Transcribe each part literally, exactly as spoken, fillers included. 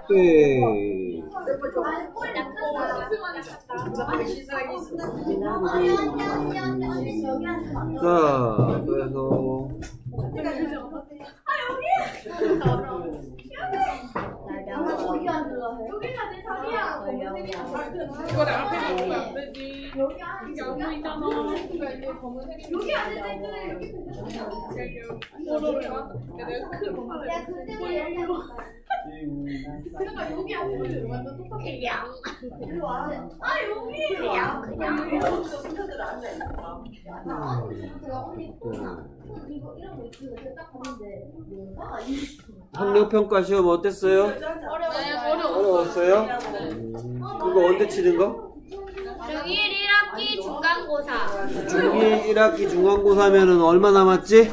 오케이. 자, 그래서 여기가 내 자리야. 이거 내 앞에 놓으면 안 되지. 여기 안 보이잖아. 여기 안에 있는데 여기 내가 큰 거. 야 근데 여기 그러니까 여기 안 보이는 완전 똑같아. 그냥 일로 와. 아 여기. 그냥 그냥 혼자들 앉아 있어. 제가 언니 이거 이런 거 있어요. 제가 딱 봤는데 뭐가 학력평가 시험 어땠어요? 어려워요. 어려웠어요? 음, 그거 언제 치는 거? 중일 일 학기 중간고사 중일 일 학기 중간고사면은 얼마 남았지? 일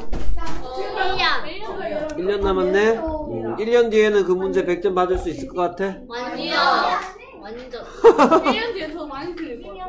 년 일 년 남았네? 음, 일 년 뒤에는 그 문제 백 점 받을 수 있을 것 같아? 완전 완전 일 년 뒤에 더 많이 틀릴 거야.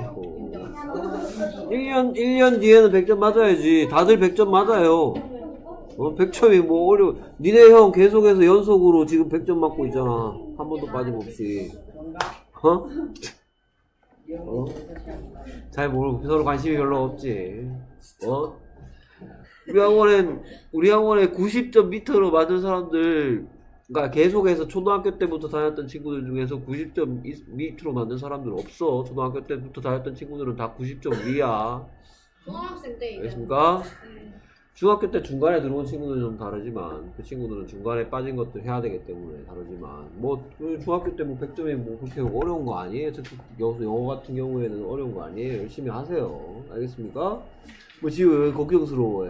일 년, 일 년 뒤에는 백 점 맞아야지. 다들 백 점 맞아요. 어, 백 점이 뭐 어려워. 니네 형 계속해서 연속으로 지금 백 점 맞고 있잖아. 한 번도 빠짐없이. 어? 어? 잘 모르고 서로 관심이 별로 없지. 어? 우리 학원엔, 우리 학원에 구십 점 밑으로 맞은 사람들, 그러니까 계속해서 초등학교 때부터 다녔던 친구들 중에서 구십 점 밑으로 맞는 사람들 없어. 초등학교 때부터 다녔던 친구들은 다 구십 점 위야. 중학생 때 이제 알겠습니까? 중학교 때 중간에 들어온 친구들은 좀 다르지만 그 친구들은 중간에 빠진 것들 해야 되기 때문에 다르지만 뭐 중학교 때 뭐 백 점이 뭐 그렇게 어려운 거 아니에요. 특히 영어 같은 경우에는 어려운 거 아니에요. 열심히 하세요. 알겠습니까? 뭐 지금 왜 걱정스러워해?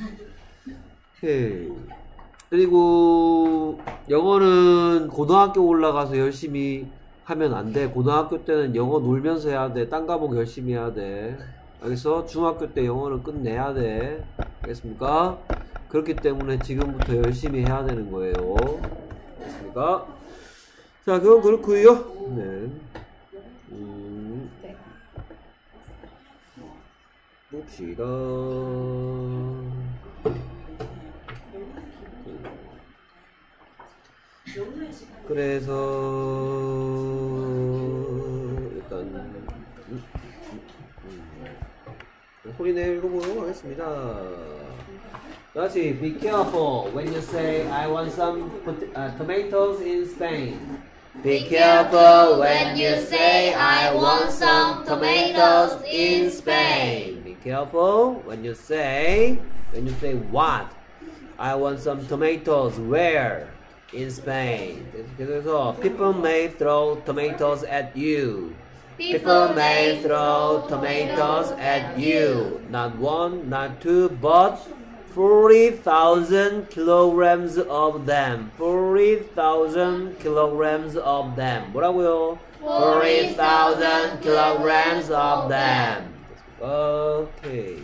헤이. 그리고 영어는 고등학교 올라가서 열심히 하면 안 돼. 고등학교 때는 영어 놀면서 해야 돼. 딴 과목 열심히 해야 돼. 알겠어? 중학교 때 영어는 끝내야 돼. 알겠습니까? 그렇기 때문에 지금부터 열심히 해야 되는 거예요. 알겠습니까? 자, 그건 그렇고요. 네. 음. 봅시다. 그래서 일단 음, 음, 음. 소리내 읽어보도록 하겠습니다. 다시 be careful when you say I want some uh, tomatoes in Spain. Be careful when you say I want some tomatoes in Spain. Be careful when you say when you say what? I want some tomatoes where? In Spain. 그래서 people may throw tomatoes at you. People may throw tomatoes at you. Not one, not two, but forty thousand kilograms of them. forty thousand kilograms of them. 뭐라고요? forty thousand kilograms of them. Okay.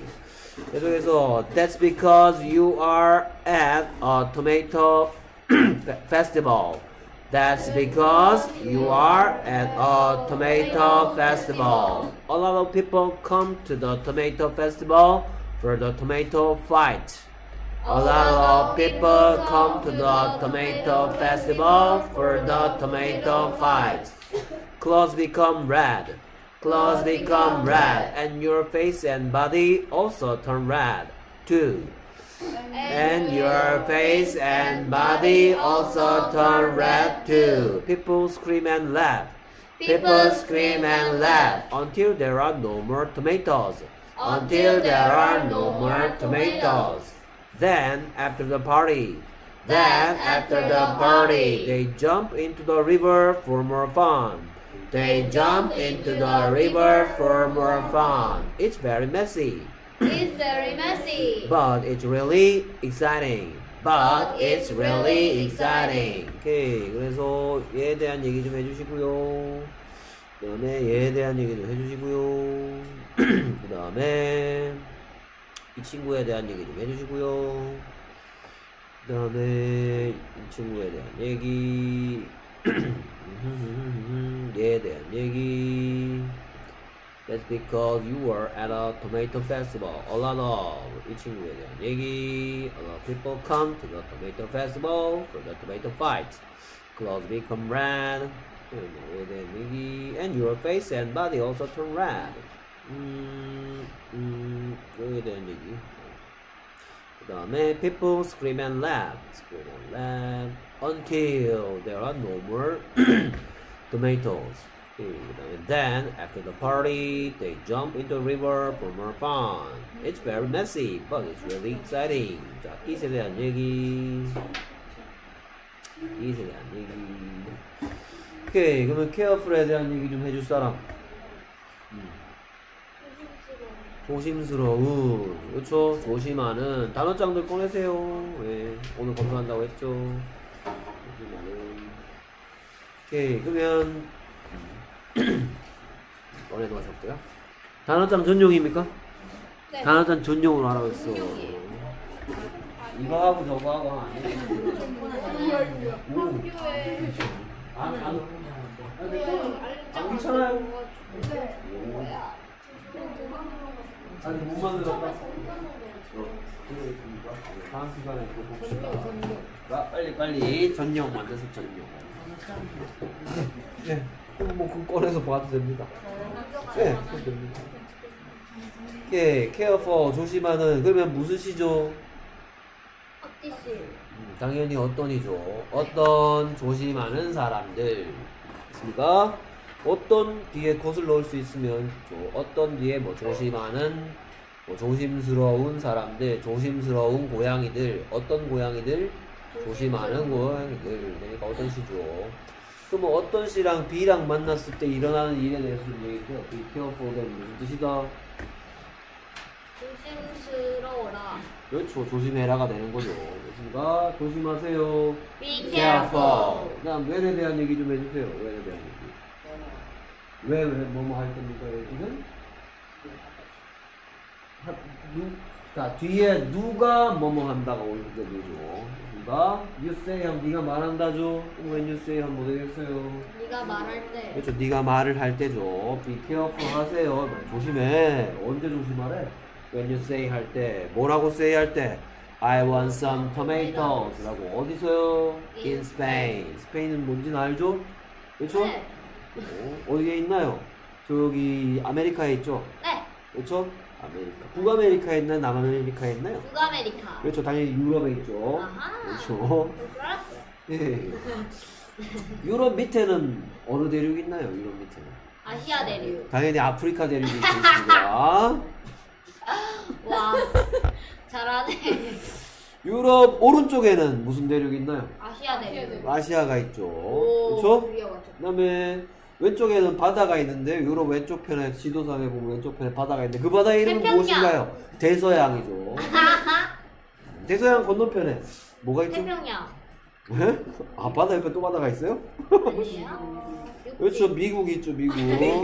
그래서 that's because you are at a tomato festival. That's because you are at a tomato festival. A lot of people come to the tomato festival for the tomato fight. A lot of people come to the tomato festival for the tomato fight. Clothes become red. Clothes become red, and your face and body also turn red too. And your face and body also turn red too. People scream and laugh. People scream and laugh until there are no more tomatoes. Until there are no more tomatoes. Then after the party, then after the party, they jump into the river for more fun. They jump into the river for more fun. It's very messy. It's very messy. But it's really exciting. But it's really exciting. 오케이. 그래서 얘에 대한 얘기 좀 해주시고요. 그 다음에 얘에 대한 얘기 좀 해주시고요. 그 다음에 이 친구에 대한 얘기 좀 해주시고요. 그 다음에 이 친구에 대한 얘기. 얘에 대한 얘기. That's because you were at a tomato festival. A lot of 이 친구에 대한 얘기. A lot of people come to the tomato festival for the tomato fight. clothes become red. And your face and body also turn red. 음, 음, 여기에 대한 얘기. 그 다음에 people scream and laugh, scream and laugh until there are no more tomatoes. And then after the party, they jump into the river for more fun. It's very messy, but it's really exciting. 자, 이에 대한 얘기. 이에 대한 얘기. 오케이, 그러면 careful에 대한 얘기 좀 해줄 사람. 음. 조심스러운, 그렇죠? 조심하는 단어장들 꺼내세요. 예, 오늘 검토한다고 했죠. 조심하는. 오케이, 그러면 어디로 가셨고요? 단어장 전용입니까? 네. 단어장 전용으로 하라고 했어. 전용이에요. 이거 하고 저거 하고 안 해. 학교에 안, 안, 안 귀찮아요. 뭐야? 아니 못 만들었다. 다음 시간에 또 봅시다. 아, 빨리 빨리 전용 만드세요. 전용. 네, 뭐 그거 꺼내서 봐도 됩니다. 네, 그거 됩니다. 오케이, careful 조심하는. 그러면 무슨 시죠? 어디시? 음, 당연히 어떤이죠. 어떤 조심하는 사람들. 있습니까? 어떤 뒤에 것을 넣을 수 있으면 조, 어떤 뒤에 뭐 조심하는 뭐 조심스러운 사람들, 조심스러운 고양이들, 어떤 고양이들, 조심하는 고양이들. 그러니까 어떤 시죠. 그럼 어떤 시랑 B랑 만났을 때 일어나는 일에 대해서 얘기해요. Be careful은 무슨 뜻이다? 조심스러워라. 그렇죠. 조심해라가 되는 거죠. 그렇습니까? 조심하세요. Be careful. 그다음 when에 대한 얘기 좀 해주세요. when에 대한 얘기. 왜, 왜, 뭐뭐 할 겁니까, 여기는? 누, 자, 뒤에 누가 뭐뭐 한다가 오는 거죠. 누가? You say 하면 네가 말한다죠. When you say 하면 뭐 되겠어요? 네가 말할 때. 그렇죠. 네가 말을 할 때죠. Be careful 하세요. 조심해. 언제 조심하래? When you say 할 때. 뭐라고 say 할 때? I want some tomatoes 라고. 어디서요? In Spain. 스페인은 뭔지는 알죠? 그렇죠? 네. 어, 어디에 있나요? 저기 아메리카에 있죠? 네. 그렇죠? 아메리카. 북아메리카에 있나요? 남아메리카에 있나요? 북아메리카. 그렇죠. 당연히 유럽에 있죠. 아하. 그렇죠. 알았어요. 예. 유럽 밑에는 어느 대륙이 있나요? 유럽 밑에는? 아시아 대륙. 당연히 아프리카 대륙이 있습니다. 와, 잘하네. 유럽 오른쪽에는 무슨 대륙이 있나요? 아시아 대륙. 아시아가 있죠. 오, 그렇죠? 드디어 맞췄다. 그다음에 왼쪽에는 바다가 있는데 유럽 왼쪽 편에 지도상에 보면 왼쪽 편에 바다가 있는데 그 바다의 이름은 태평양. 무엇인가요? 대서양이죠. 대서양 건너편에 뭐가 있죠? 태평양. 왜? 아 바다 옆에 또 바다가 있어요? 아니에요? 그렇죠. 미국 있죠. 미국.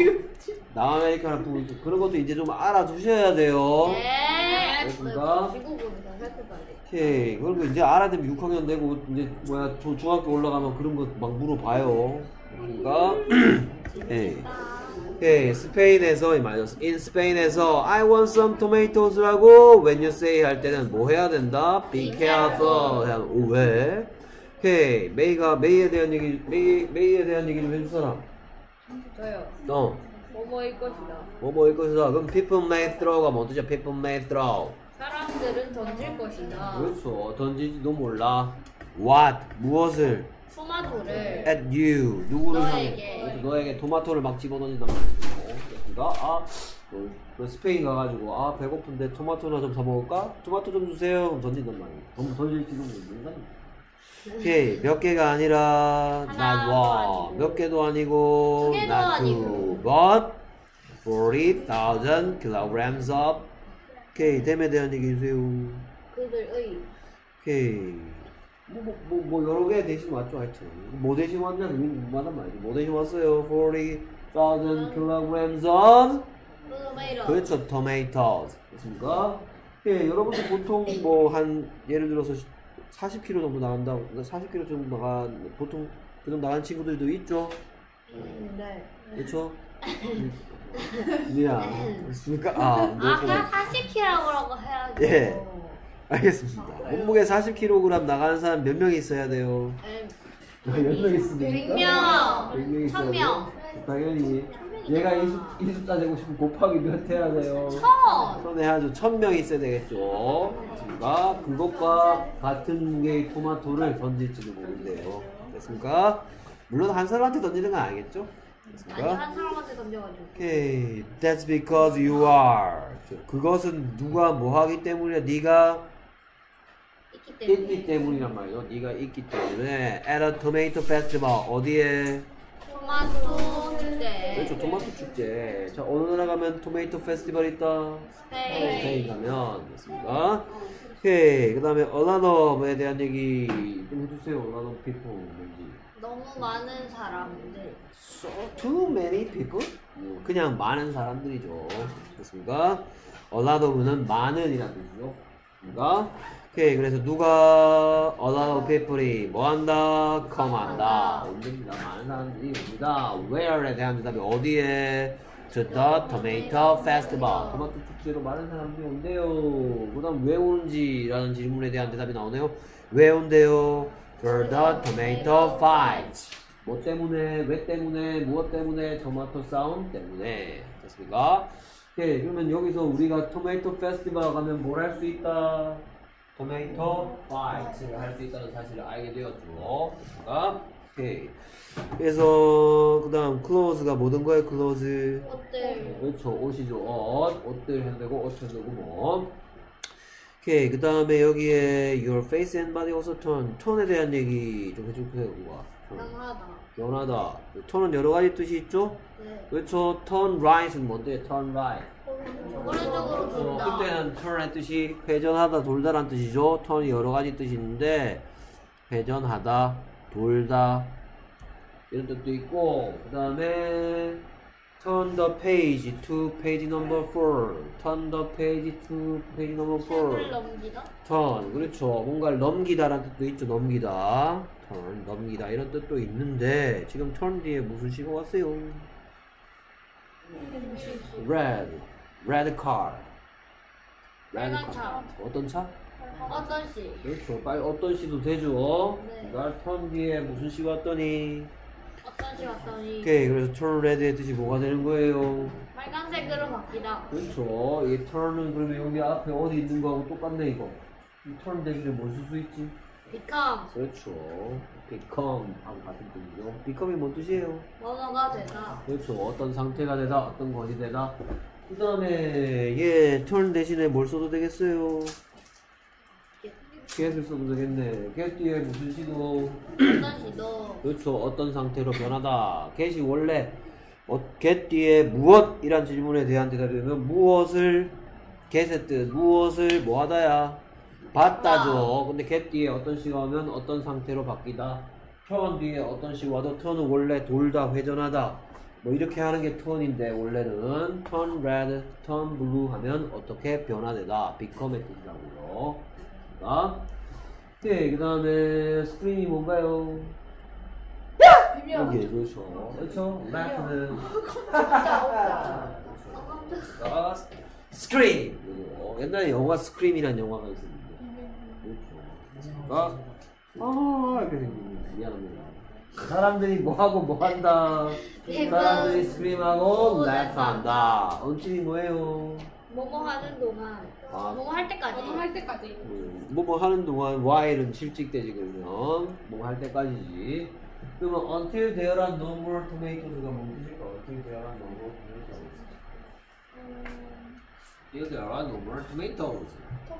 남아메리카나 북 있죠. 그런 것도 이제 좀 알아두셔야 돼요. 네. 그렇습니까? 미국으로 살펴봐야 돼. 오케이. 그리고 이제 알아두면 육 학년 되고 이제 뭐야 조- 중학교 올라가면 그런 거 막 물어봐요. 그러니까 예. 예, 스페인에서 이 말이죠. In Spain에서 I want some tomatos라고 when you say 할 때는 뭐 해야 된다? Be careful. 해야 오, 왜? 오케이. 메이가 메이에 대한 얘기 메이 메이에 대한 얘기 좀 해줄 사람. 저요. 어. 뭐뭐일 것이다. 뭐 뭐일 것이다. 그럼 people may throw가 뭐 뜻이야? People may throw. 사람들은 던질 것이다. 그렇죠. 던지지도 몰라. What? 무엇을? 토마토를 At you. 누구를 향해? 너에게. 그렇죠. 너에게 토마토를 막 집어던진단 말이죠. 그러니까 아, 그, 그 스페인 가가지고 아 배고픈데 토마토나 좀 사 먹을까? 토마토 좀 주세요. 그럼 던진단 말이에요. 던, 던질지도 모른다니까. 오케이. 몇 개가 아니라 하나, not one. 몇 개도 아니고 두 개도 not two. 아니고. but forty thousand kilograms of 오케이. 댐에 대한 얘기 해주세요. 그들의 오케이. 뭐, 뭐, 뭐, 뭐 여러 개 대신 왔죠, 하여튼. 뭐 대신 왔냐는 의미마다 말이죠. 뭐 대신 왔어요? forty thousand kilograms of 토마토. 그렇죠, tomatoes. 됐습니까? 예, 여러분들 보통 뭐 한 예를 들어서 사십 킬로그램 정도 나간다고, 사십 킬로그램 정도 나간, 보통 그 정도 나간 친구들도 있죠? 네. 그렇죠? 미안. 됐습니까? 아, 뭐, 아까 사십 킬로그램이라고 해야죠. 예. 알겠습니다. 몸무게 사십 킬로그램 나가는 사람 몇 명 있어야 돼요? 네. 몇 명 있습니까? 백 명. 백 명 있어야 천 명. 돼요? 당연히 얘가 이, 수, 이 숫자 되고 싶으면 곱하기 몇 해야 돼요? 천. 천에 아주 천 명 있어야 되겠죠. 됐습니까? 그것과 같은 무게의 토마토를 던질지도 모른대요. 됐습니까? 물론 한 사람한테 던지는 건 아니겠죠? 아니 됐습니까? 한 사람한테 던져가지고. 오케이, that's because you are. 그것은 누가 뭐 하기 때문이야? 네가 있기 때문에. 있기 때문이란 말이죠. 네가 있기 때문에 at a tomato festival 어디에? 토마토 축제. 그렇죠, 토마토 축제. 자, 어느 나라 가면 토마토 페스티벌 있다? 스페인. 스페인 가면 됐습니까? 오케이, 그 다음에 a lot of에 대한 얘기 좀 해주세요. a lot of people 뭔지. 너무 많은 사람들. So too many people? 그냥 많은 사람들이죠. 됐습니까? a lot of는 많은이라는 뜻이죠. 그러니까 오케이, 그래서 누가 a lot of people이 뭐 한다? come 한다. 옵니다. 많은 사람들이 옵니다. where에 대한 대답이 어디에? to the tomato festival. 토마토 축제로 많은 사람들이 온대요. 그 다음 왜 오는지?라는 질문에 대한 대답이 나오네요. 왜 온대요? for the tomato fight. 뭐 때문에? 왜 때문에? 무엇 때문에? 토마토 싸움 때문에. 됐습니까? 오케이, 그러면 여기서 우리가 토마토 페스티벌 가면 뭘 할 수 있다? 토마토 파이트를 할 수 있다는 사실을 알게 되었죠. 됐습니까? 오케이. 그래서 그 다음 clothes가 뭐든 거예요? clothes. 옷들. 그렇죠. 옷이죠. 옷. 옷들 해도 되고 옷 해도 되고 뭐. 오케이. 그 다음에 여기에 your face and body also turn. 톤에 대한 얘기 좀 해주세요. 누가? 변하다. 변하다. 톤은 여러 가지 뜻이 있죠? 네. 그렇죠. turn right은 뭔데? turn right. 오른쪽으로 어, 돈다. 그때는 turn의 뜻이 회전하다, 돌다란 뜻이죠. turn이 여러 가지 뜻이 있는데 회전하다, 돌다 이런 뜻도 있고, 그 다음에 turn the page to page number four. turn the page to page number four. 책을 넘기다. turn, 그렇죠. 뭔가를 넘기다라는 뜻도 있죠. 넘기다, turn, 넘기다 이런 뜻도 있는데 지금 turn 뒤에 무슨 시가 왔어요? red, red car. red 빨간 car. 차. 어떤 차? 어떤 시? 그렇죠. 빨리 어떤 시도 되죠. 네. 날 turn 뒤에 무슨 시가 왔더니. 어떤 시 왔더니 오케이, 그래서 turn red의 뜻이 뭐가 되는 거예요? 빨간색으로 바뀌다. 그렇죠. 이 turn은 그러면 여기 앞에 어디 있는 거하고 똑같네 이거. 이 turn 대신에 뭘 쓸 수 있지? become. 그렇죠. become 하고 같은 뜻이죠. become이 뭔 뜻이에요? 뭐뭐가 되다. 그렇죠. 어떤 상태가 되다, 어떤 것이 되다. 그 다음에 얘 turn 대신에 뭘 써도 되겠어요? get을 써도 되겠네. get 뒤에 무슨 시도? 어떤 시도. 그렇죠. 어떤 상태로 변하다. get이 원래 어, get 뒤에 무엇이란 질문에 대한 대답이면 무엇을 get의 뜻, 무엇을 뭐 하다야? 받다죠. 근데 get 뒤에 어떤 시가 오면 어떤 상태로 바뀌다. turn 뒤에 어떤 시가 와도 turn은 원래 돌다, 회전하다. 뭐 이렇게 하는 게 turn인데 원래는 turn red, turn blue 하면 어떻게 변화되다. become의 뜻이라고요. 자, 오케이. 그 다음에 scream이 뭔가요? 여기 그렇죠. 그렇죠. laugh는 아, scream. 그리고 옛날에 영화 scream이라는 영화가 있었는데. 그렇죠. 아, 이렇게 생긴 미안합니다. 사람들이 뭐하고 뭐한다. 사람들이 scream하고 laugh한다. 언칭이 뭐예요? 뭐뭐 하는 동안. 아. 뭐뭐 할 때까지. 너무 할 때까지. 음, 뭐뭐 하는 동안 while은 실직되지 그러면 뭐 할 때까지지. 그러면 until there are no more tomatos가 뭔 뜻일까? until there are no more tomatoes. until there are no more tomatoes.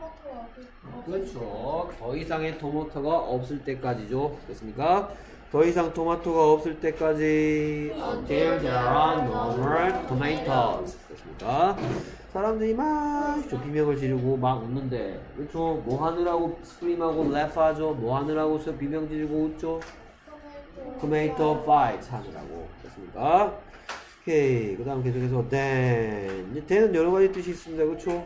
그렇죠. 더 이상의 토마토가 없을 때까지죠. 됐습니까? 더 이상 토마토가 없을 때까지 until there are no more tomatoes. 됐습니까? 사람들이 막 비명을 지르고 막 웃는데, 그렇죠? 뭐 하느라고 scream하고 laugh 하죠? 뭐 하느라고 비명 지르고 웃죠? tomato fight 하느라고. 됐습니까? 오케이. 그 다음 계속해서 then. 이제 then은 여러 가지 뜻이 있습니다. 그렇죠?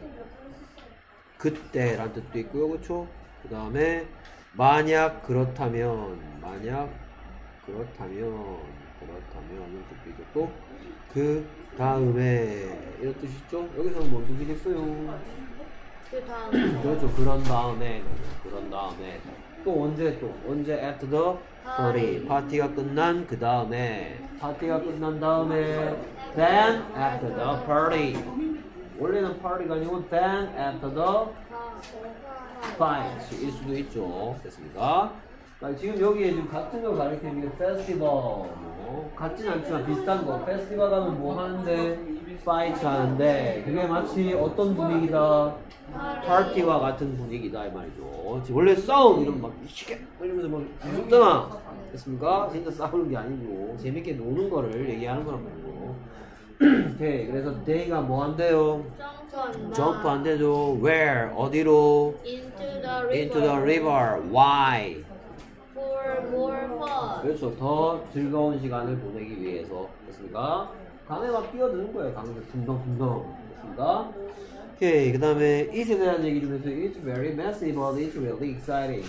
그때란 뜻도 있고요. 그렇죠? 그 다음에 만약 그렇다면, 만약 그렇다면, 그렇다면 이런 뜻도 있고, 또 그 다음에 이런 뜻이 있죠? 여기서는 뭔 뜻이겠어요? 그 다음. 그렇죠. 그런 다음에, 그런 다음에. 또 언제 또 언제 after the party 파티가 끝난 그 다음에 파티가 끝난 다음에 then after the party 원래는 party가 아니고 then after the fight 일 수도 있죠. 됐습니까? 아, 지금 여기에 지금 같은 걸 가리키는 게 페스티벌 뭐 같진 않지만 비슷한 거 페스티벌 하면 뭐 하는데 파이트 하는데 그게 마치 어떤 분위기다 파티와 같은 분위기다 이 말이죠. 지금 원래 싸움 이런 막 시계 이러면서 막 무섭잖아. 됐습니까? 진짜 싸우는 게 아니고 재밌게 노는 거를 얘기하는 거란 말이고. 오케이 그래서 데이가 뭐 한대요? 점프 안 되죠. Where 어디로? Into the river. Into the river. Why? For more fun. 그렇죠. 더 즐거운 시간을 보내기 위해서. 됐습니까? 강에 막 뛰어드는 거예요. 강에서 둥덩둥덩. 됐습니까? 오케이. 그 다음에 it에 대한 얘기 좀 해주세요. It's very messy, but it's really exciting.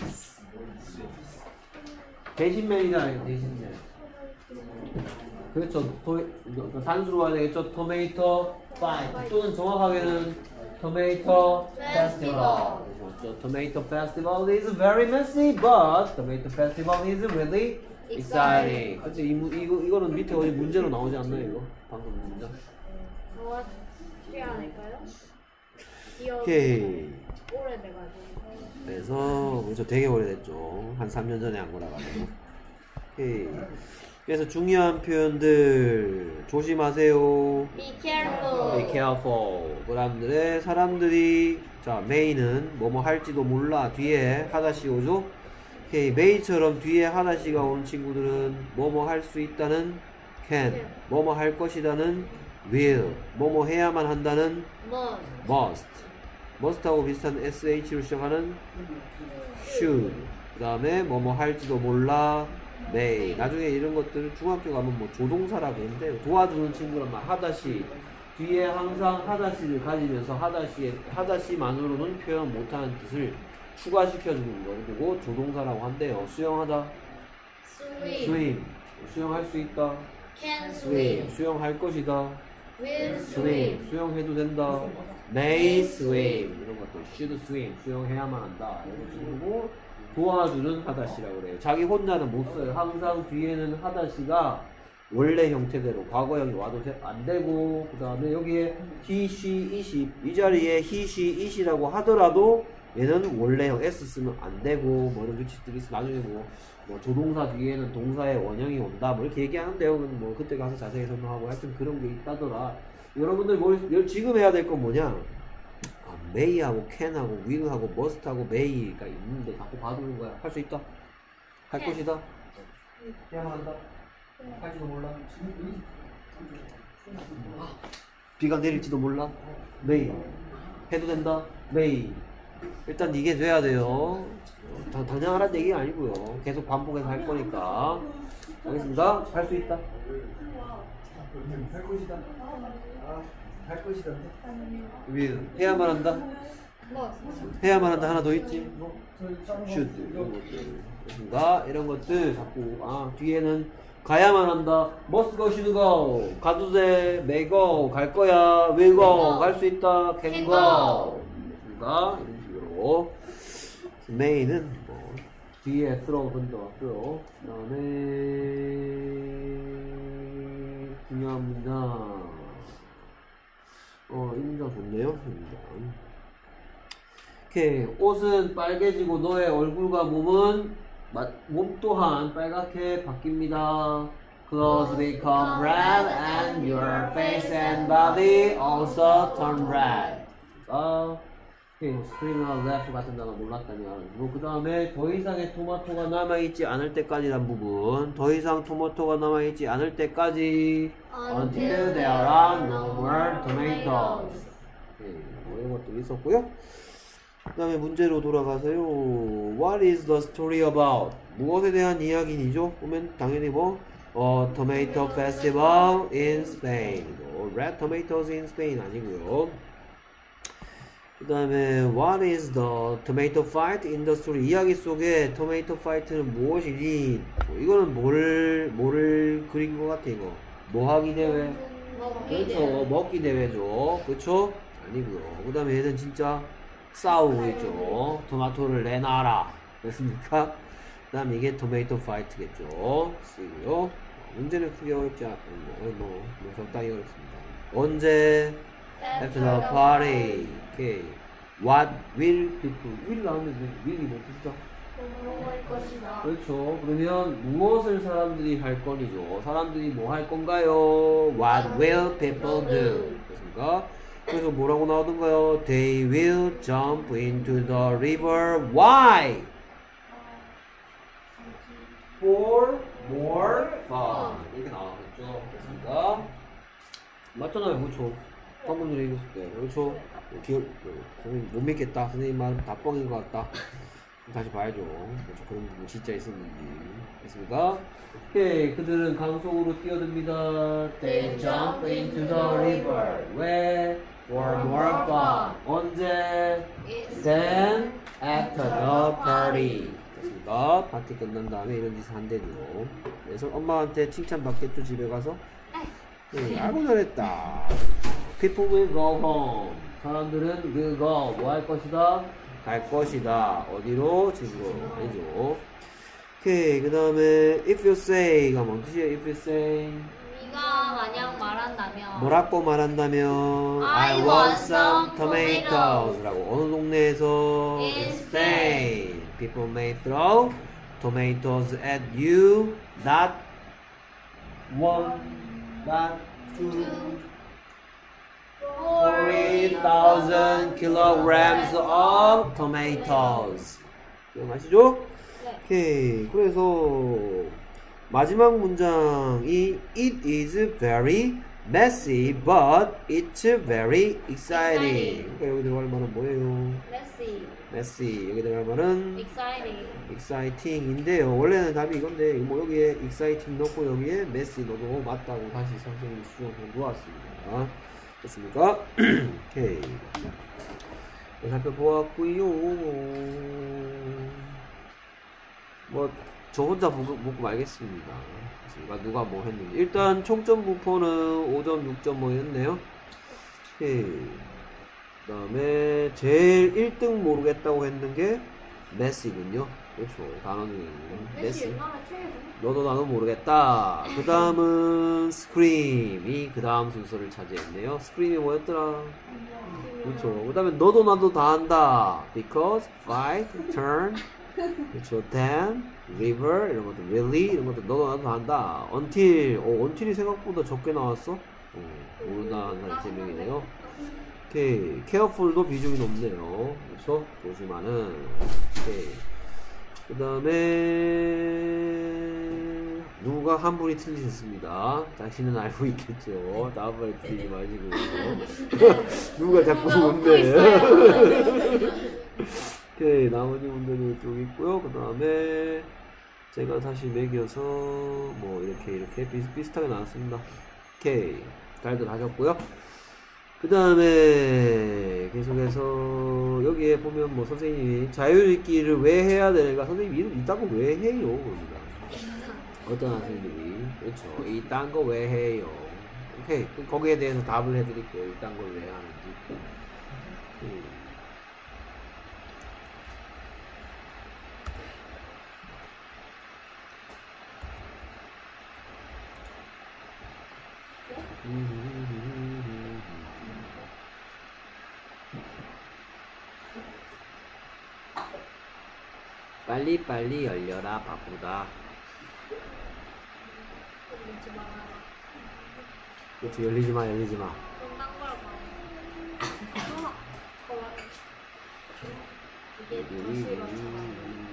대신맨이잖아요. 대신맨. 그렇죠. 토, 단수로 가야 되겠죠. 토메이토 파이트 또는 정확하게는 토메이토 페스티벌. 그렇죠. 토메이토 페스티벌 is very messy, but 토메이토 페스티벌 is really exciting. 그렇죠. 이, 이거 이거는 밑에 어디 문제로 나오지 않나요? 이거 방금 문제. 무엇이 않을까요? 오케이. 오래돼가지고. 그래서 그렇죠. 되게 오래됐죠. 한 삼 년 전에 한 거라가지고. 오케이. 그래서 중요한 표현들 조심하세요. Be careful. Be careful. 그 다음에 사람들이 자 메이는 뭐뭐 할지도 몰라 뒤에 하다시 오죠. 오케이 메이처럼 뒤에 하다시가 오는 친구들은 뭐뭐 할 수 있다는 can, 뭐뭐 할 것이다는 will, 뭐뭐 해야만 한다는 Must. must, must하고 비슷한 sh로 시작하는 should. 그 다음에 뭐뭐 할지도 몰라 may. 나중에 이런 것들은 중학교 가면 뭐 조동사라고 하는데 도와주는 친구란 말 하다시 뒤에 항상 하다시를 가지면서 하다시에 하다시만으로는 표현 못하는 뜻을 추가시켜주는 거 그리고 조동사라고 한대요. 수영하다 Swim. swim 수영할 수 있다 Can swim swim. 수영할 것이다 Will swim swim. 수영해도 된다 may swim 이런 것들 should swim 수영해야만 한다 이런 식으로 도와주는 하다시라고 그래요. 자기 혼자는 못 써요. 항상 뒤에는 하다시가 원래 형태대로 과거형이 와도 안 되고 그 다음에 여기에 he, she, it이 이 자리에 he, she, it이라고 하더라도 얘는 원래형 s 쓰면 안 되고 뭐 이런 규칙들이 있어. 나중에 뭐, 뭐 조동사 뒤에는 동사의 원형이 온다 뭐 이렇게 얘기하는데요. 뭐 그때 가서 자세히 설명하고 하여튼 그런 게 있다더라. 여러분들 뭐 지금 해야 될 건 뭐냐? may하고 can하고 will하고 must하고 may가 있는데 자꾸 봐두는 거야. 할 수 있다. 할 네. 것이다. 해야만 한다. 할지도 몰라. 비가 내릴지도 몰라. may. 해도 된다. may. 일단 이게 돼야 돼요. 당, 당장 하라는 얘기가 아니고요. 계속 반복해서 할 거니까. 알겠습니다. 할 수 있다. 할 것이다. 할 것이다. will. 해야만 한다. 해야만 한다. 하나 더 있지. should. 이런 것들. 그렇습니다. 이런 것들 자꾸 아 뒤에는 가야만 한다. must go, should go. 가도 돼. may go. 갈 거야. will go. 갈 수 있다. can go. 그렇습니다. 이런 식으로. may는 뭐 뒤에 throw 던져왔고요. 그 다음에 중요한 문장. 어, 이 문장 좋네요. 이 문장. 오케이. 옷은 빨개지고 너의 얼굴과 몸은 몸 또한 빨갛게 바뀝니다. Clothes become red and your face and body also turn red. 아, 오케이. 스크린이나 left 같은 단어 몰랐다면 뭐 그 다음에 더 이상의 토마토가 남아있지 않을 때까지란 부분. 더 이상 토마토가 남아있지 않을 때까지 Until there are no more tomatoes. 오케이. 뭐 이런 것도 있었고요. 그 다음에 문제로 돌아가세요. What is the story about? 무엇에 대한 이야기이죠? 보면 당연히 뭐 어, Tomato Festival in Spain. Red tomatoes in Spain 아니고요. 그 다음에 What is the tomato fight in the story? 이야기 속에 토마토 파이트는 무엇이니? 이거는 뭘, 뭐를 그린 것 같아 이거? 뭐하기 대회? 그렇죠. 먹기 대회죠. 그렇죠? 아니고요. 그 다음에 얘는 진짜 싸우고 있죠. 토마토를 내놔라. 됐습니까? 그 다음 이게 토메이토 파이트겠죠. 쓰고요. 문제는 크게 어렵지 않고 뭐, 뭐, 뭐 적당히 어렵습니다. 언제? After the party. 오케이. What will people? will 나오는데 will이 뭐 뜻이죠? 그렇죠. 그러면 무엇을 사람들이 할 거니죠. 사람들이 뭐 할 건가요? What will people do? 그렇습니까? 그래서 뭐라고 나오던가요? They will jump into the river. Why? For more fun. 이렇게 나오겠죠. 그렇습니까? 맞잖아요. 그렇죠. 방금 전에 얘기했을 때. 그렇죠. 기억, 선생님 못 믿겠다. 선생님 말은 다 뻥인 것 같다. 다시 봐야죠. 그렇죠. 그런 부분 진짜 있었는지. 됐습니까? 오케이. 그들은 강속으로 뛰어듭니다. They jump into the river. 왜? For more fun. 언제? Then after the party. 됐습니까? 파티 끝난 다음에 이런 짓을 한대죠. 그래서 엄마한테 칭찬 받겠죠. 집에 가서. 네, 아이고 잘했다. People will go home. 사람들은 will go. 뭐 할 것이다? 갈 것이다. 어디로? 집으로. 아니죠. 오케이. 그 다음에 if you say가 뭔 뜻이에요? if you say 네가 만약 말한다면 뭐라고 말한다면 I want some tomatoes 라고 어느 동네에서 In Spain people may throw tomatoes at you not one not two forty thousand kilograms of tomatoes. 기억나시죠? 네. 오케이. 그래서 마지막 문장이 It is very messy, but it's very exciting. 그러니까 여기 들어갈 말은 뭐예요? Messy, messy. 여기 들어갈 말은 exciting. exciting인데요. 원래는 답이 이건데 뭐 여기에 exciting 넣고 여기에 messy 넣어도 맞다고 다시 선생님이 수정해 놓았습니다. 됐습니까? 오케이. 살펴보았고요. 뭐 저 혼자 보고, 보고 말겠습니다. 됐습니까? 누가 뭐 했는지. 일단 총점 부포는 오 점, 육 점 뭐였네요. 오케이. 그 다음에 제일 일 등 모르겠다고 했는 게 메시군요. 그렇죠. 단어 중에 메시. 너도 나도 모르겠다. 그 다음은 스크림이 그 다음 순서를 차지했네요. 스크림이 뭐였더라? 그렇죠. 그 다음에 너도 나도 다 한다. Because, fight, turn, 그렇죠. then, river 이런 것도 really 이런 것도 너도 나도 다 한다. until, 어, until이 생각보다 적게 나왔어. 어, 모른다는 사람이 세 명이네요. 오케이. careful도 비중이 높네요. 그렇죠. 조심하는. 오케이. 그 다음에 누가 한 분이 틀리셨습니다. 자신은 알고 있겠죠. 다음번에 틀리지 마시고. 누가 자꾸 웃네. 오케이. 나머지 분들은 좀 있고요. 그 다음에 제가 다시 매겨서 뭐 이렇게 이렇게 비슷비슷하게 나왔습니다. 오케이. 잘들 하셨고요. 그 다음에 계속해서 여기에 보면 뭐 선생님이 자유읽기를 왜 해야 되는가, 선생님 이름 이딴 거 왜 해요? 그럽니다. 어떤 선생님이 그렇죠. 이딴 거 왜 해요? 오케이. 거기에 대해서 답을 해드릴게요. 이딴 걸 왜 하는지. 음. 빨리빨리 열려라 바쁘다. 열리지 마. 그렇지. 열리지마 열리지마. 이게 도시에 맞춰가지고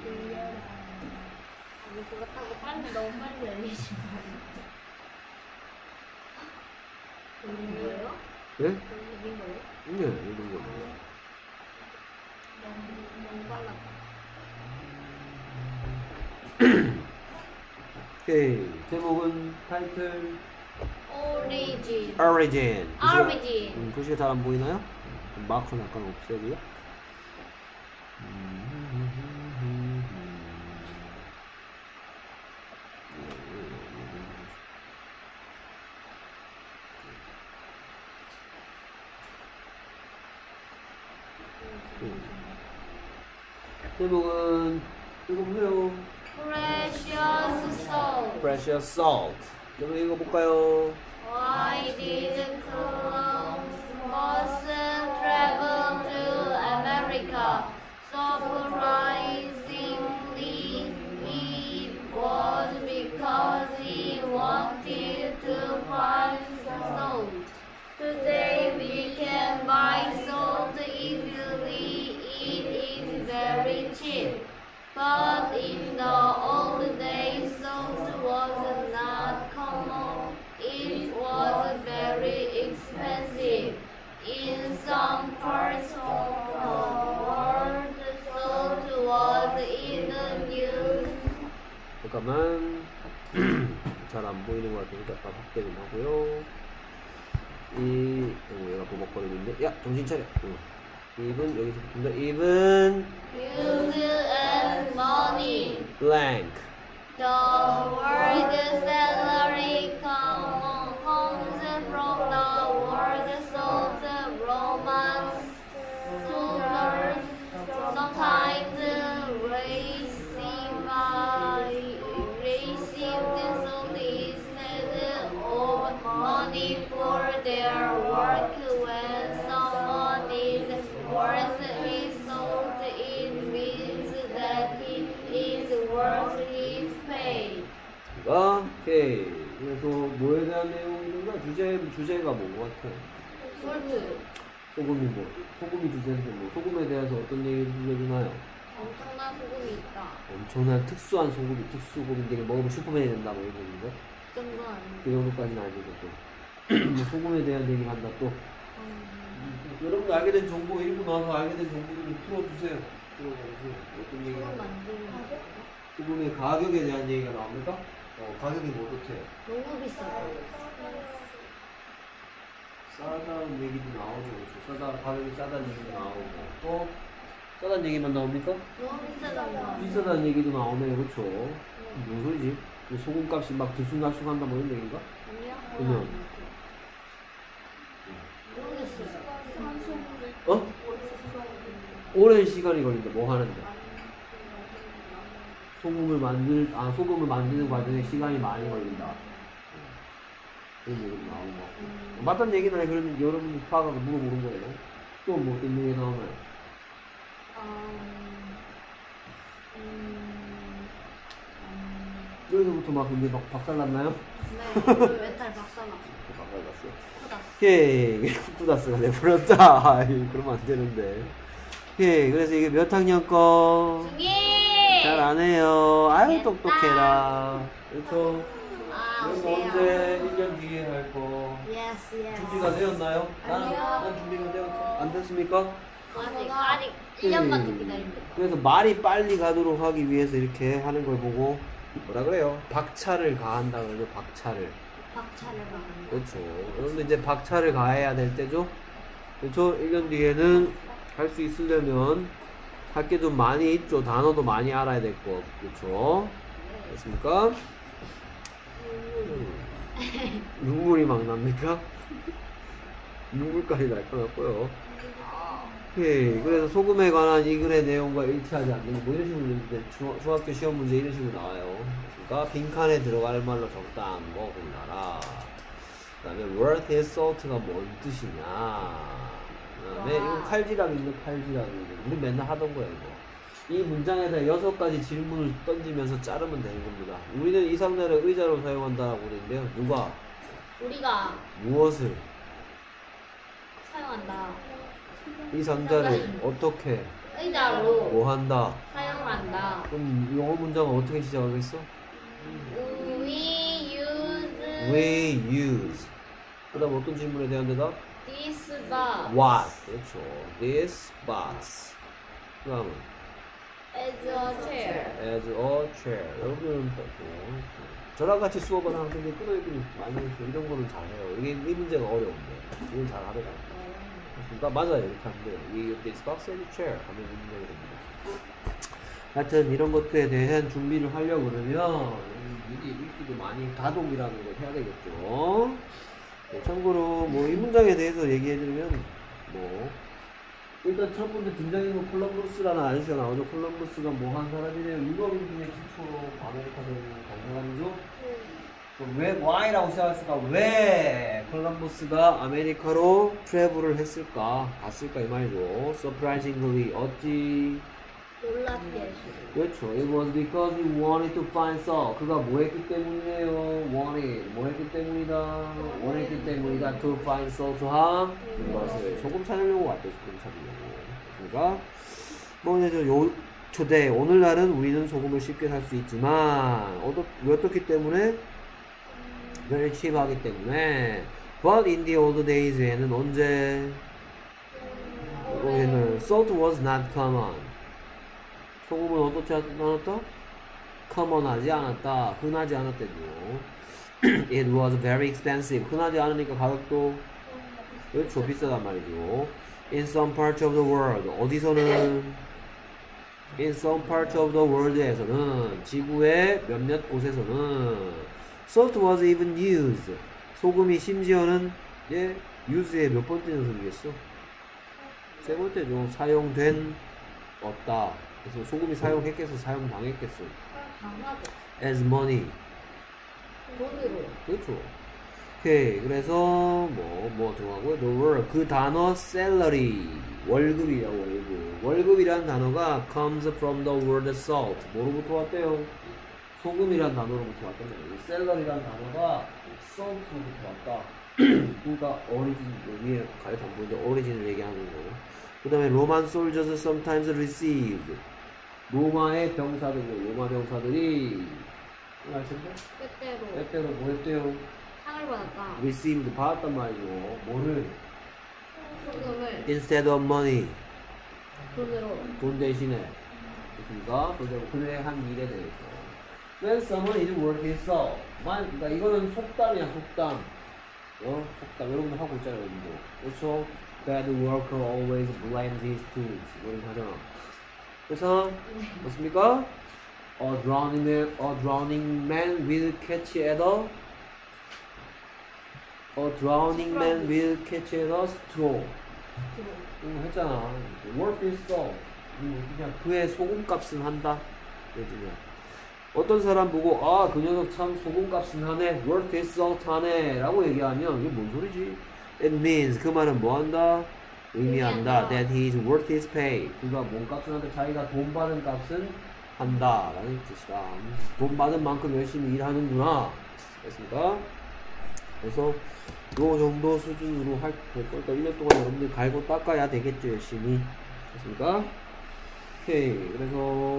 아니 그렇다고 빨리 너무 빨리 열리지 마. 열린 거예요? 네? 열린 거예요? 네, 열린 거예요. 너무 너무 빨랐다. 오케이. 제목은 타이틀 Origin. Origin. Origin. 음, 글씨가 잘 안 보이나요? 음, 마크는 약간 없애고요. 제목은 읽어보세요. Precious soul. Precious salt. 여러분 읽어볼까요? Why did Columbus travel to America? Surprisingly, it was because he wanted to find salt. Today we can buy salt easily. It is very cheap. But in the old days, salt was not common. It was very expensive. In some parts of the world, salt was in the news. 잠깐만. 잘 안 보이는 것 같으니까 아까 확대 좀 하고요. 이, 어, 얘가 버벅거리고 있는데, 야, 정신 차려. 응. even, 여기서 붙은다. even, Use and money. blank. The word salary comes from the word salt. Romans tutors sometimes receive received salt instead of money for their work. When someone is worth his salt, it means that he is worth his pay. 가 오케이. 그래서 뭐에 대한 내용인가? 주제, 주제가 뭐 같아? 솔트. 소금이 뭐? 소금이 주제인데 뭐? 소금에 대해서 어떤 얘기를 들려주나요? 엄청난 소금이 있다. 엄청난 특수한 소금이, 특수소금인데 이게 먹으면 슈퍼맨이 된다 뭐 이런 얘기인가? 그 정도는 아니고. 그 정도까지는 아니고 또 소금에 대한 얘기를 한다 또. 음, 여러분들 알게 된 정보 일부 나와서 알게 된 정보들을 풀어주세요. 풀어가지고 어떤 얘기가 소금 나와요? 만드는 거. 소금의 가격에 대한 얘기가 나옵니까? 어, 가격이 뭐 어떻게? 너무 비싸다. 싸다는 얘기도 나오죠. 그렇죠? 싸다, 가격이 싸다는 얘기도 나오고 또 싸다는 얘기만 나옵니까? 너무 비싸다. 비싸다는 얘기도 나오네요. 그렇죠? 무슨 소리지? 소금값이 막 들쑥날쑥한다 뭐 이런 얘기인가? 아니요? 그러면 모르겠어요. 어? 오랜 시간이 걸린다. 뭐 하는데? 소금을 만들, 아, 소금을 만드는 과정에 시간이 많이 걸린다. 그런 얘기도 나오고. 음. 맞다는 얘기는 아니, 그러면 여러분이 파악하고 물어보는 거예요. 또 뭐 어떤 얘기 나오나요? 음, 음, 음, 여기서부터 막 근데 막 박살났나요? 네, 그 멘탈 박살났어. 박살났어요. 쿠다스. 오케이. 쿠다스가 돼버렸다. 아이, 그러면 안 되는데. 오케이. 그래서 이게 몇 학년 거? 중이! 잘 안 해요. 아유, 똑똑해라. 그렇죠. 아, 그래서 오세요. 언제 일 년 뒤에 할 거? Yes, yes. 준비가 되었나요? 난, 아니요. 난 준비가 되었어. 안 됐습니까? 아직, 아직 일 년만 더 기다리면 돼. 그래서 말이 빨리 가도록 하기 위해서 이렇게 하는 걸 보고 뭐라 그래요? 박차를 가한다 그러죠. 박차를. 박차를 가는 거. 그렇죠. 그런데 이제 박차를 가해야 될 때죠. 그렇죠. 일 년 뒤에는 할 수 있으려면 할 게 좀 많이 있죠. 단어도 많이 알아야 될 거. 그렇죠. 됐습니까? 음. 눈물이 막 납니까? 눈물까지 날 것 같고요. 오케이. 그래서 소금에 관한 이 글의 내용과 일치하지 않는 뭐 이런 식으로 이제 중, 중학교 시험 문제 이런 식으로 나와요. 그러니까 빈칸에 들어갈 말로 적당한 거 골라라. 그 다음에 worth is salt가 뭔 뜻이냐. 그 다음에 이거 칼질하기 있는 칼질하기 있는 우리 맨날 하던 거예요 이거. 이 문장에다 여섯 가지 질문을 던지면서 자르면 되는 겁니다. 우리는 이 상자를 의자로 사용한다라고 그러는데요. 누가? 우리가 무엇을? 사용한다. 이 상자를 어떻게? 의자로 뭐 한다? 사용한다. 그럼 영어 문장은 어떻게 시작하겠어? We use We use. 그 다음 어떤 질문에 대한 대답? this box What? 그렇죠. This box. 그 다음은 as a chair. as a chair. 여러분은 또 저랑 같이 수업을 하는 학생들 끊어 있더니 많이 했어요. 이런 거는 잘해요. 이게 이 문제가 어려운데 이건 잘 하더라고요. 그러니까 맞아요. 이렇게 하면 돼요. We use this box as a chair 하면 이 문제가 됩니다. 하여튼 이런 것들에 대한 준비를 하려고 그러면 미리 읽기도 많이 다독이라는 걸 해야 되겠죠. 네, 참고로 뭐 이 문장에 대해서 얘기해드리면 뭐 일단 첫 번째 등장인물 콜럼버스라는 아저씨가 나오죠. 콜럼버스가 뭐 한 사람이래요? 유럽인 중에 최초로 아메리카를 간 사람이죠. 왜 why라고 시작했을까? 왜 콜럼버스가 아메리카로 트래블을 했을까? 갔을까 이 말이죠. Surprisingly 어찌 놀랍게. 그렇죠. It was because he wanted to find Saul. 그가 뭐 했기 때문이에요? wanted 뭐 했기 때문이다? 원했기 때문이다. To find Saul to harm. 이것을 소금 찾으려고 왔대. 소금 찾으려고. 그러니까 뭐 이제 요 today 오늘날은 우리는 소금을 쉽게 살 수 있지만 어떻 왜 어떻기 때문에? very cheap 하기 때문에. But in the old days에는 언제? 여기는 salt was not common. 소금은 어떻지 않았다? common하지 않았다. 흔하지 않았대죠. It was very expensive. 흔하지 않으니까 가격도 그렇죠. 비싸단 말이죠. In some parts of the world. 어디서는? In some parts of the world에서는 지구의 몇몇 곳에서는 salt was even used. 소금이 심지어는 예, use의 몇 번째 녀석이겠어? 세 번째죠. 사용된 없다. 그래서 소금이 사용했겠어, 사용당했겠어. As money. 돈으로. 그렇죠. 오케이. 그래서 뭐, 뭐 들어가고요. The word. 그 단어 salary. 월급이라고, 월급. 월급이라는 단어가 comes from the word salt. 뭐로부터 왔대요? 소금이라는 단어로부터 왔단 말이에요. salary라는 단어가 salt로부터 왔다. 그러니까 origin, 위에 가려서 안 보이는데 origin을 얘기하는 거. 그 다음에 Roman soldiers sometimes received. 로마의 병사들, 로마 병사들이 알 텐데? 때때로. 때때로 뭐 했대요? 상을 받았다. received 받았단 말이죠. 뭐를? 소금을 instead of money. 돈으로. 돈 대신에. 그러니까 그들의 한 일에 대해서. When someone is working so. 그러니까 이거는 속담이야, 속담. 어? 속담. 여러분들 하고 있잖아요, 여러분들. 그렇죠? Bad worker always blames his tools. 이런 하잖아. 그래서 맞습니까? A drowning man, a drowning man will catch at a A drowning man will catch at a straw. 응, 했잖아. Work is so. 그냥 그의 소금값은 한다. 요즘에 어떤 사람 보고 아, 그 녀석 참 소금값은 하네. Work is salt 하네. 라고 얘기하면 이게 뭔 소리지? It means 그 말은 뭐 한다? 의미한다. That he is worth his pay. 그가 몸값은 한다. 자기가 돈 받은 값은 한다. 라는 뜻이다. 돈 받은 만큼 열심히 일하는구나. 됐습니까? 그래서 요 정도 수준으로 할 거니까 일 년 동안 여러분들 갈고 닦아야 되겠죠. 열심히. 됐습니까? 오케이. 그래서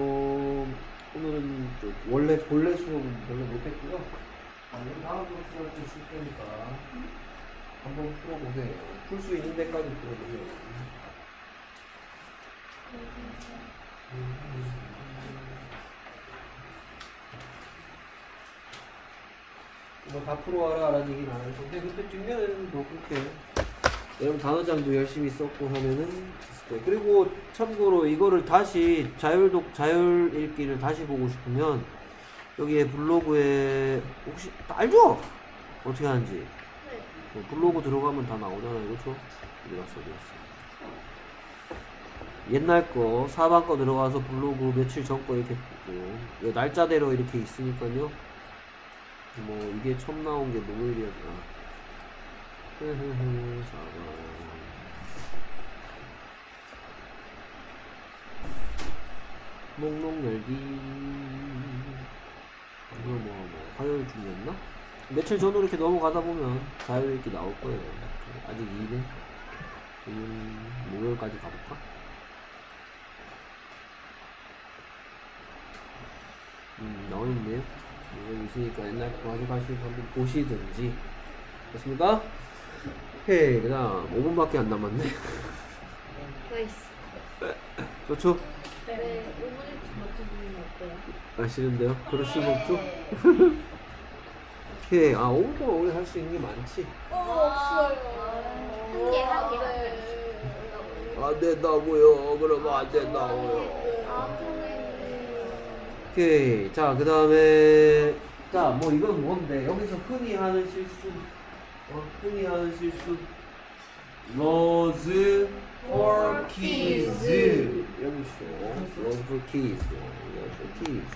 오늘은 원래 본래 수업은 별로 못했고요. 다음 수업 때 쓸 테니까 한번 풀어보세요. 풀 수 있는 데까지 풀어보세요. 뭐 다 풀어와라 라는 얘기는 안 해서 근데 그때쯤에는 뭐 그렇게 여러분 단어장도 열심히 썼고 하면은 있을 거예요. 그리고 참고로 이거를 다시 자율독 자율 읽기를 다시 보고 싶으면 여기에 블로그에 혹시 알죠? 어떻게 하는지 네. 블로그 들어가면 다 나오잖아요. 그렇죠? 어디 갔어 어디 갔어 옛날 거 사반 거 들어가서 블로그 며칠 전 거 이렇게 보고 날짜대로 이렇게 있으니까요. 뭐 이게 처음 나온 게 목요일이었다. 흐흐흐 사반 목록 열기 이거 뭐, 뭐 화요일쯤이었나? 며칠 전으로 이렇게 넘어가다 보면 자율 읽기 나올 거예요. 아직 이 일 음, 목요일까지 가볼까? 음, 나오는데요? 여기 있으니까 옛날 거 가져가시고 한번 보시든지. 됐습니까? 오케이. 그 다음 오 분밖에 안 남았네. 나이스. 좋죠? 네. 오 분의 맞춰주면 어때요? 아, 싫은데요? 그럴 수가 없죠? 오케이. 아, 오 분 동안 우리 할 수 있는 게 많지. 어, 없어요. 한 개, 한 개, 한 개. 안 된다고요. 그러면 안 된다고요. 아, 통했네. 오케이. 자, 그 다음에 자, 뭐 이건 뭔데? 여기서 흔히 하는 실수 어? 흔히 하는 실수 laws for kids. 여기 있어. laws for kids. laws for kids.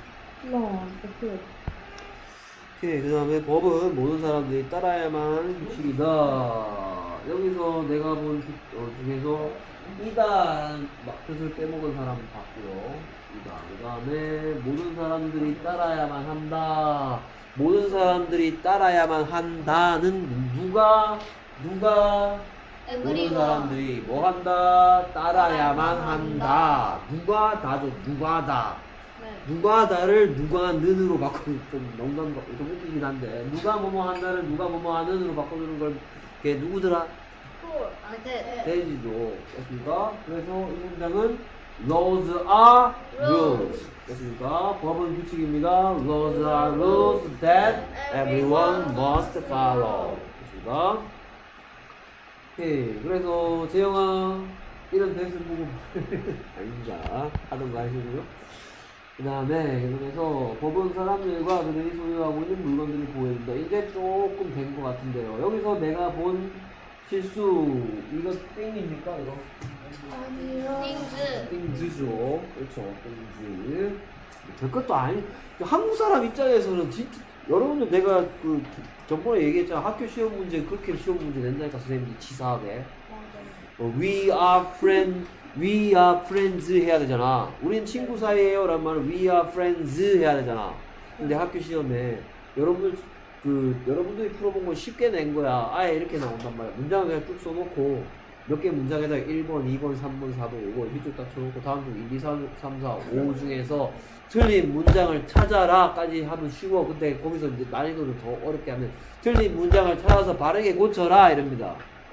오케이, 그 다음에 법은 모든 사람들이 따라야만 하는 규칙이다. 여기서 내가 본 어, 중에서 이다라는 뜻을 빼먹은 사람 봤고요. 이다. 그 다음에 모든 사람들이 따라야만 한다. 모든 사람들이 따라야만 한다는 누가 누가 모든 사람들이 뭐 한다? 따라야만 한다. 누가 다죠? 누가 다. 누가 다를 누가 는으로 바꾸는 좀 농담 좀 웃기긴 한데 누가 뭐뭐 한다를 누가 뭐뭐 하는으로 바꿔주는 걸 그게 누구더라? 데이지죠. 됐습니까? 그래서 이 문장은 laws are rules. 됐습니까? 법은 규칙입니다. laws are rules that everyone must follow. 됐습니까? 오케이. 그래서 재영아 이런 대신 보고 아닙니다. 하던가 하시고요. 그 다음에 계속해서 법은 사람들과 그들이 소유하고 있는 물건들을 보호해준다. 이제 조금 된 것 같은데요. 여기서 내가 본 실수 이거 땡입니까 이거? 아니요. 띵즈. 땡즈죠. 그렇죠. 땡즈. 될 것도 아니. 한국 사람 입장에서는 진짜 여러분들 내가 그 전번에 얘기했잖아. 학교 시험 문제 그렇게 시험 문제 낸다니까 선생님들이 치사하게. 어, we are friends. We are friends 해야 되잖아. 우린 친구 사이에요 라는 말을 we are friends 해야 되잖아. 근데 학교 시험에 여러분들 그 여러분들이 풀어본 걸 쉽게 낸 거야. 아예 이렇게 나온단 말이야. 문장을 그냥 쭉 써놓고 몇 개 문장에다 일 번, 이 번, 삼 번, 사 번, 오 번 휘쭉 딱 쳐놓고 다음 중 일, 이, 삼, 사, 오 중에서 틀린 문장을 찾아라 까지 하면 쉬워. 근데 거기서 이제 난이도를 더 어렵게 하면 틀린 문장을 찾아서 바르게 고쳐라 이럽니다.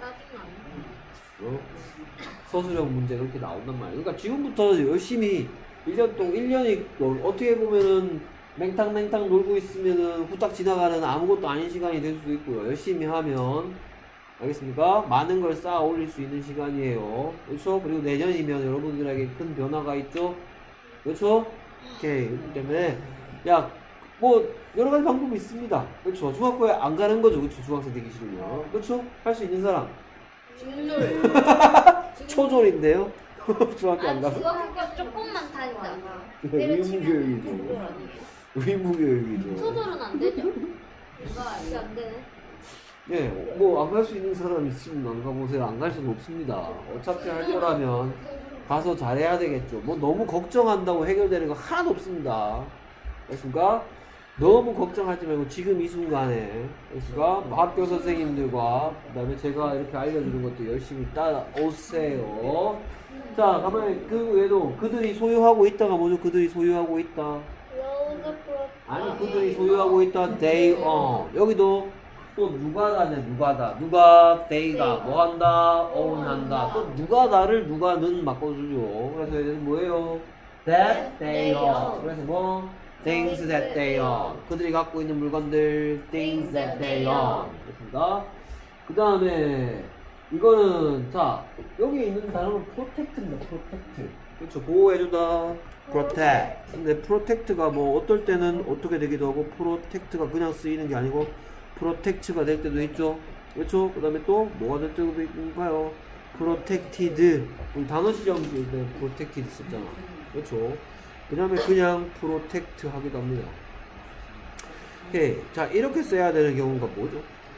어? 서술형 문제 그렇게 나온단 말이에요. 그러니까 지금부터 열심히 일 년 동안 일 년이 어떻게 보면은 맹탕맹탕 놀고 있으면은 후딱 지나가는 아무것도 아닌 시간이 될 수도 있고요. 열심히 하면 알겠습니까? 많은 걸 쌓아 올릴 수 있는 시간이에요. 그렇죠? 그리고 내년이면 여러분들에게 큰 변화가 있죠? 그렇죠? 오케이. 그렇기 때문에 야 뭐 여러 가지 방법이 있습니다. 그렇죠? 중학교에 안 가는 거죠. 그렇죠? 중학생 되기 싫으면. 그렇죠? 할 수 있는 사람. 중졸. 초졸인데요? 중학교 안 아, 가서? 중학교 조금만 다닌다. 의무교육이죠. 의무교육이죠. 초졸은 안 되죠? 누가 이게 안 되네. 네, 뭐 안 갈 수 있는 사람 있으면 안 가보세요. 안 갈 수는 없습니다. 어차피 할 거라면 가서 잘해야 되겠죠. 뭐 너무 걱정한다고 해결되는 거 하나도 없습니다. 그렇습니까? 너무 걱정하지 말고 지금 이 순간에 그러니까 학교 선생님들과 그 다음에 제가 이렇게 알려주는 것도 열심히 따라오세요. 자, 가만히 그 외에도 그들이 소유하고 있다가 뭐죠? 그들이 소유하고 있다. 아니, 그들이 소유하고 있다. They own. 여기도 또 누가다네. 누가다. 누가 they가 뭐 한다? own 한다. 또 누가다를 누가는 바꿔주죠. 그래서 얘는 뭐예요? That they own. 그래서 뭐? Things that they own. 그들이 갖고 있는 물건들 things that they own. 그렇습니다. 그 다음에 이거는 자 여기 있는 단어는 protect입니다. protect. 그렇죠. 보호해주다. protect. 근데 protect가 뭐 어떨 때는 어떻게 되기도 하고 protect가 그냥 쓰이는 게 아니고 protect가 될 때도 있죠. 그렇죠. 그 다음에 또 뭐가 될 때도 있는가요? protected. 우리 단어 시험 볼 때 protected 썼잖아. 그렇죠. 그 다음에 그냥 프로텍트 하기도 합니다. 오케이. 자, 이렇게 써야 되는 경우가 뭐죠?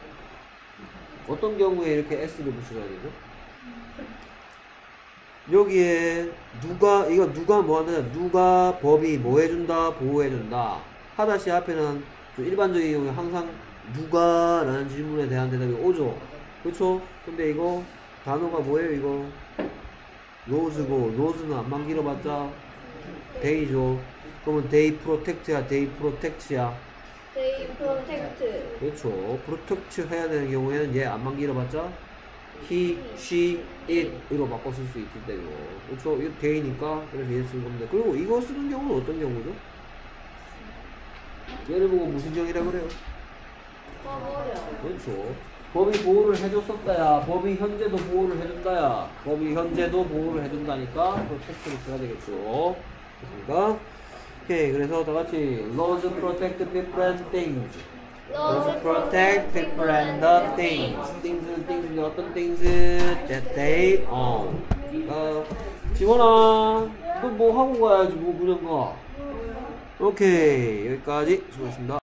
어떤 경우에 이렇게 S를 붙여야 되죠? 여기에 누가, 이거 누가 뭐 하느냐? 누가 법이 뭐 해준다? 보호해준다. 하다시 앞에는 일반적인 경우에 항상 누가 라는 질문에 대한 대답이 오죠. 그쵸? 근데 이거 단어가 뭐예요? 이거 laws고 laws는 안만 길어봤자 데이죠. 그러면 데이 프로텍트야, 데이 프로텍트야. They protect. 그렇죠. 프로텍트 해야 되는 경우에는 얘 안만 길어봤자 he, she, it으로 바꿔 쓸 수 있기 때문에. 그렇죠. 이거 데이니까 그래서 얘 쓰는 겁니다. 그리고 이거 쓰는 경우는 어떤 경우죠? 얘를 보고 무슨 경이라 그래요? 그렇죠. 법이 보호를 해줬었다야. 법이 현재도 보호를 해준다야. 법이 현재도 보호를 해준다니까 프로텍트를 써야 되겠죠. 됐습니까? 오케이. 그래서 다 같이 laws protect people and things. those protect people and the things. things, things, 어떤 things that they own. 어, 지원아, 너 뭐 하고 가야지, 뭐 그냥 가. 오케이, 여기까지 수고했습니다.